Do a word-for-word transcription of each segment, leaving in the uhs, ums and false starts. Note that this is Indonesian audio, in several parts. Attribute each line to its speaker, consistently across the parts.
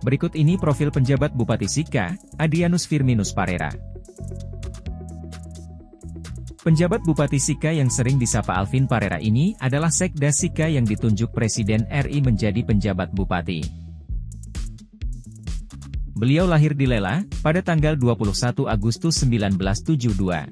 Speaker 1: Berikut ini profil penjabat Bupati Sika, Adrianus Firminus Parera. Penjabat Bupati Sika yang sering disapa Alvin Parera ini adalah Sekda Sika yang ditunjuk Presiden R I menjadi penjabat bupati. Beliau lahir di Lela, pada tanggal dua puluh satu Agustus seribu sembilan ratus tujuh puluh dua.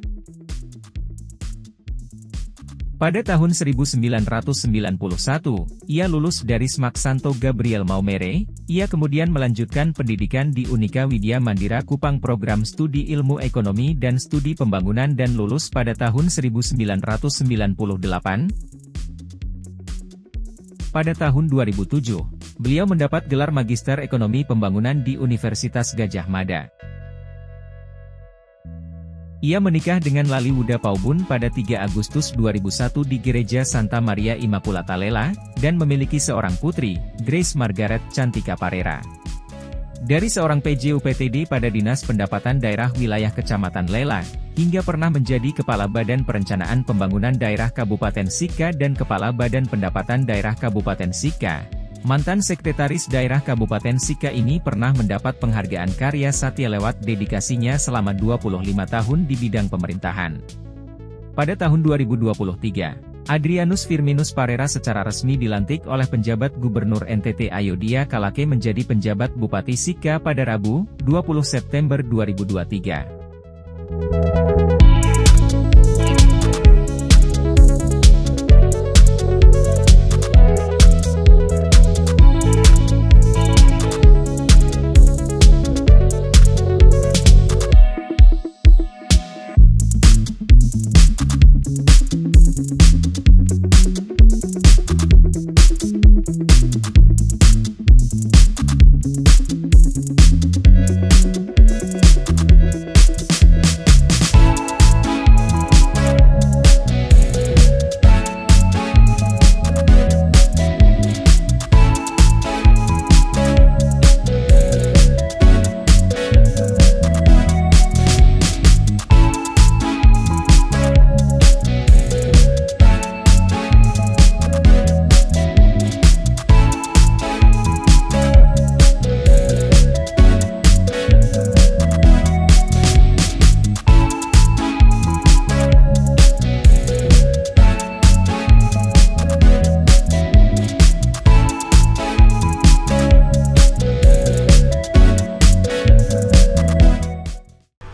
Speaker 1: Pada tahun seribu sembilan ratus sembilan puluh satu, ia lulus dari Smak Santo Gabriel Maumere. Ia kemudian melanjutkan pendidikan di Unika Widya Mandira Kupang program studi ilmu ekonomi dan studi pembangunan dan lulus pada tahun seribu sembilan ratus sembilan puluh delapan. Pada tahun dua ribu tujuh, beliau mendapat gelar Magister Ekonomi Pembangunan di Universitas Gadjah Mada. Ia menikah dengan Lali Wuda Paubun pada tiga Agustus dua ribu satu di Gereja Santa Maria Immaculata Lela, dan memiliki seorang putri, Grace Margaret Cantika Parera. Dari seorang P J U P T D pada Dinas Pendapatan Daerah Wilayah Kecamatan Lela, hingga pernah menjadi Kepala Badan Perencanaan Pembangunan Daerah Kabupaten Sika dan Kepala Badan Pendapatan Daerah Kabupaten Sika. Mantan Sekretaris Daerah Kabupaten Sika ini pernah mendapat penghargaan karya Satya lewat dedikasinya selama dua puluh lima tahun di bidang pemerintahan. Pada tahun dua ribu dua puluh tiga, Adrianus Firminus Parera secara resmi dilantik oleh penjabat Gubernur N T T Ayodhya Kalake menjadi penjabat Bupati Sika pada Rabu, dua puluh September dua ribu dua puluh tiga.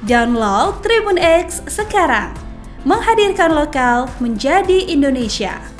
Speaker 2: Download Tribun X sekarang, menghadirkan lokal menjadi Indonesia.